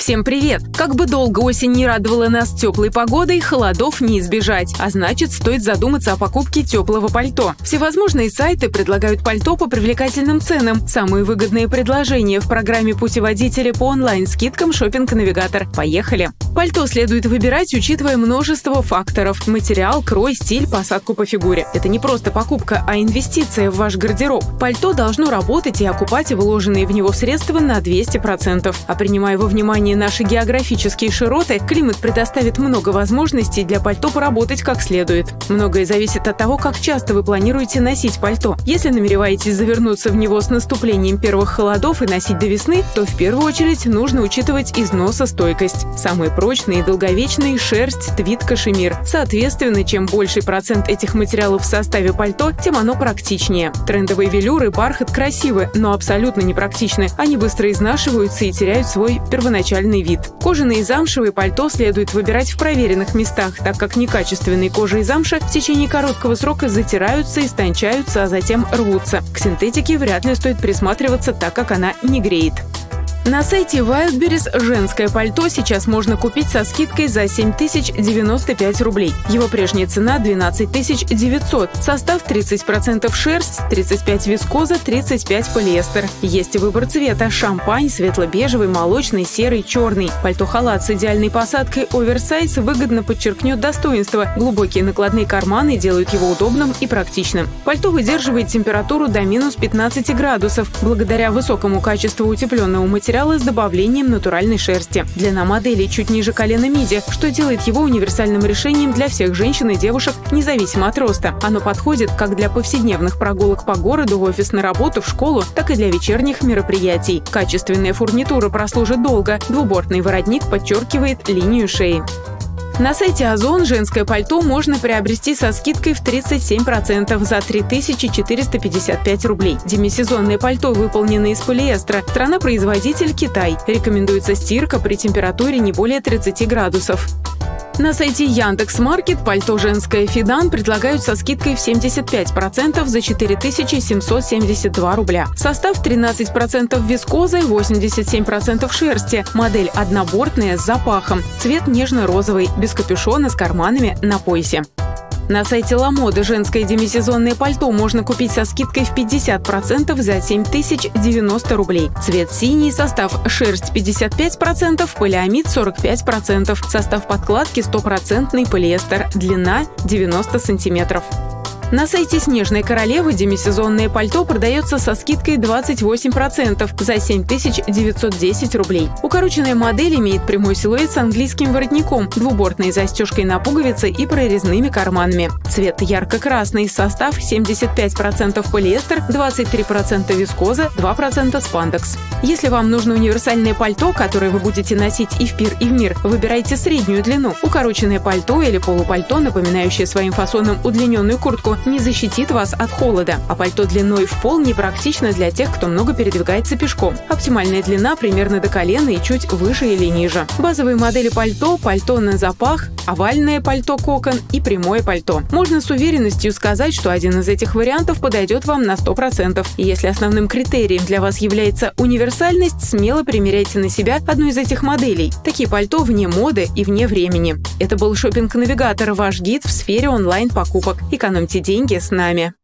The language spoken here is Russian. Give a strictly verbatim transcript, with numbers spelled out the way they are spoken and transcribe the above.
Всем привет! Как бы долго осень не радовала нас теплой погодой, холодов не избежать, а значит, стоит задуматься о покупке теплого пальто. Всевозможные сайты предлагают пальто по привлекательным ценам. Самые выгодные предложения в программе путеводителя по онлайн-скидкам «Шопинг-навигатор». Поехали! Пальто следует выбирать, учитывая множество факторов – материал, крой, стиль, посадку по фигуре. Это не просто покупка, а инвестиция в ваш гардероб. Пальто должно работать и окупать вложенные в него средства на двести процентов. А принимая во внимание наши географические широты, климат предоставит много возможностей для пальто поработать как следует. Многое зависит от того, как часто вы планируете носить пальто. Если намереваетесь завернуться в него с наступлением первых холодов и носить до весны, то в первую очередь нужно учитывать износостойкость. Самые прочные и долговечные – шерсть, твид, кашемир. Соответственно, чем больший процент этих материалов в составе пальто, тем оно практичнее. Трендовые велюры, бархат красивы, но абсолютно непрактичны. Они быстро изнашиваются и теряют свой первоначальный вид. Кожаные и замшевые пальто следует выбирать в проверенных местах, так как некачественные кожа и замша в течение короткого срока затираются, истончаются, а затем рвутся. К синтетике вряд ли стоит присматриваться, так как она не греет. На сайте Wildberries женское пальто сейчас можно купить со скидкой за семь тысяч девяносто пять рублей. Его прежняя цена – двенадцать тысяч девятьсот. Состав тридцать процентов шерсть, тридцать пять процентов вискоза, тридцать пять процентов полиэстер. Есть выбор цвета – шампань, светло-бежевый, молочный, серый, черный. Пальто-халат с идеальной посадкой оверсайз выгодно подчеркнет достоинство. Глубокие накладные карманы делают его удобным и практичным. Пальто выдерживает температуру до минус пятнадцати градусов благодаря высокому качеству утепленного материала с добавлением натуральной шерсти. Длина модели чуть ниже колена миди, что делает его универсальным решением для всех женщин и девушек, независимо от роста. Оно подходит как для повседневных прогулок по городу, в офис, на работу, в школу, так и для вечерних мероприятий. Качественная фурнитура прослужит долго. Двубортный воротник подчеркивает линию шеи. На сайте Озон женское пальто можно приобрести со скидкой в тридцать семь процентов за три тысячи четыреста пятьдесят пять рублей. Демисезонное пальто выполнено из полиэстера. Страна-производитель – Китай. Рекомендуется стирка при температуре не более тридцати градусов. На сайте Яндекс.Маркет пальто женское Фидан предлагают со скидкой в семьдесят пять процентов за четыре тысячи семьсот семьдесят два рубля. Состав тринадцать процентов вискозы, восемьдесят семь процентов шерсти. Модель однобортная с запахом. Цвет нежно-розовый, без капюшона, с карманами на поясе. На сайте Ламода женское демисезонное пальто можно купить со скидкой в пятьдесят процентов за семь тысяч девяносто рублей. Цвет синий, состав шерсть пятьдесят пять процентов, полиамид сорок пять процентов, состав подкладки стопроцентный полиэстер, длина девяносто сантиметров. На сайте Снежной королевы демисезонное пальто продается со скидкой двадцать восемь процентов за семь тысяч девятьсот десять рублей. Укороченная модель имеет прямой силуэт с английским воротником, двубортной застежкой на пуговицы и прорезными карманами. Цвет ярко-красный, состав семьдесят пять процентов полиэстер, двадцать три процента вискоза, два процента спандекс. Если вам нужно универсальное пальто, которое вы будете носить и в пир, и в мир, выбирайте среднюю длину. Укороченное пальто или полупальто, напоминающее своим фасоном удлиненную куртку, не защитит вас от холода, а пальто длиной в пол непрактично для тех, кто много передвигается пешком. Оптимальная длина примерно до колена и чуть выше или ниже. Базовые модели пальто, пальто на запах, овальное пальто-кокон и прямое пальто. Можно с уверенностью сказать, что один из этих вариантов подойдет вам на сто процентов. И если основным критерием для вас является универсальность, смело примеряйте на себя одну из этих моделей. Такие пальто вне моды и вне времени. Это был Шопинг-навигатор, ваш гид в сфере онлайн-покупок. Экономьте деньги с нами.